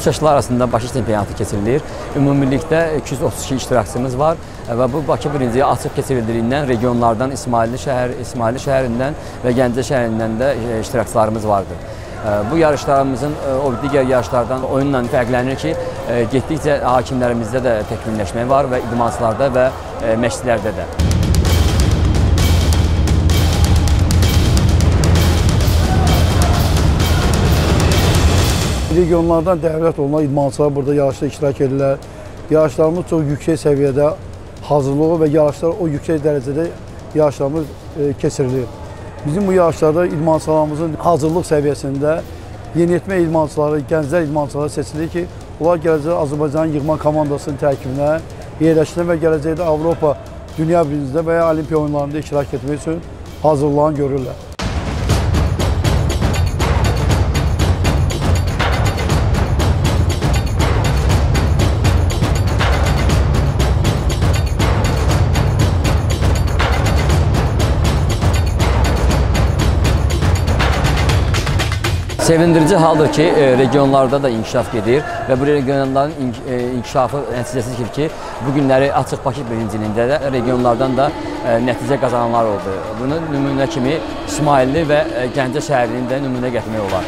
3 yaşlar arasında Bakı çempionatı keçirilir. Ümumilikdə 232 iştirakçımız var və bu Bakı birinciyə açıq keçirildiyindən regionlardan İsmailli şəhərindən və Gəncə şəhərindən də iştirakçılarımız vardır. Bu yarışlarımızın o digər yarışlardan oyunla fərqlənir ki, getdikcə hakimlərimizdə də təkmilləşmə var və idmançılarda və məşqçilərdə də. Regionlardan dəvət olunan idmançılar burada yarışda iştirak edirlər. Yarışlarımız çox yüksək səviyyədə hazırlığı və yarışlar o yüksək dərəcədə yarışlarımız keçirilir. Bizim bu yarışlarda idmançılarımızın hazırlıq səviyyəsində yeniyetmə idmançıları, gənclər idmançıları seçilir ki, onlar gələcək Azərbaycanın yığma komandasının tərkibinə yerləşsinlər və gələcəkdə Avropa, dünya birincində və ya olimpiya oyunlarında iştirak etmək üçün hazırlığını görürlər. Sevindirici haldır ki, regionlarda da inkişaf gedir və bu regionların inkişafı nəticəsidir ki, bu günləri açıq Bakı birinciliyində də regionlardan da nəticə qazananlar oldu. Bunu nümunə kimi İsmailli və Gəncə şəhərinin də nümunə gətirmək olar.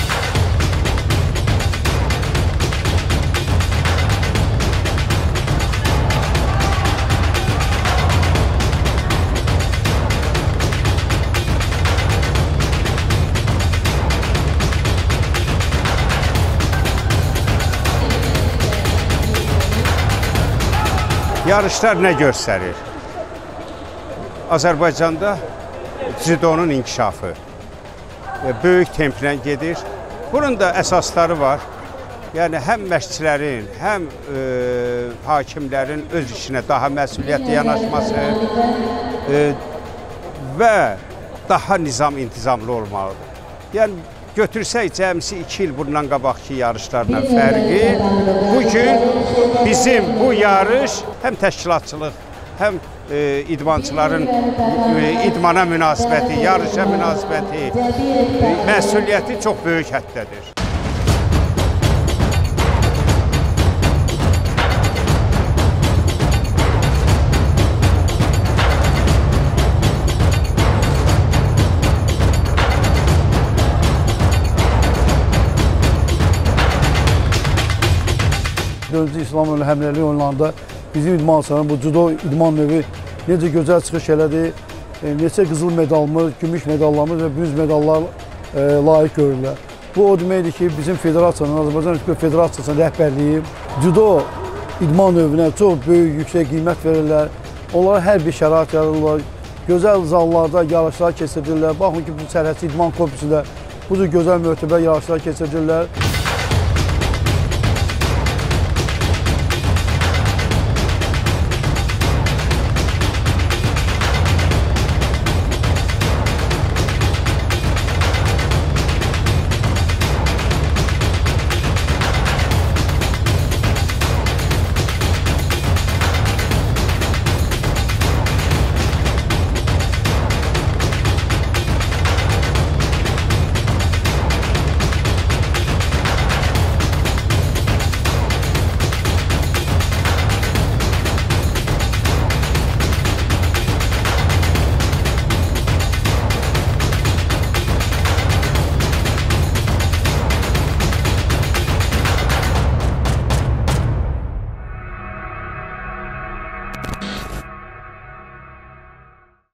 Yarışlar nə göstərir? Azərbaycanda cüdonun inkişafı böyük templə gedir. Bunun da əsasları var. Yəni həm məşqçilərin, həm hakimlərin öz işinə daha məsuliyyətli yanaşması və daha nizam-intizamlı olmalıdır. Yəni götürsək cəmsi 2 il bundan qabaqki yarışlarla fərqi, bugün bizim bu yarış həm təşkilatçılıq, həm idmançıların idmana münasibəti, yarışa münasibəti, məsuliyyəti çox böyük həddədir. Dördüncü İslam həmləlik oyunlarında bizim idmançıların bu judo idman növü necə gözəl çıxış elədi, neçə qızıl medalımız, gümüş medallarımız və bürünc medallar layiq görürlər. Bu o deməkdir ki, bizim federasiyanın, Azərbaycan Respublika Federasiyasının rəhbərliyi judo idman növünə çox böyük, yüksək qiymət verirlər. Onlara hər bir şərait yaradırlar. Gözəl zallarda yarışlar keçirdirlər. Baxın ki, bu sərhədçi idman kompleksində bu cür gözəl möhtəbər yarışlar keçirdirlər.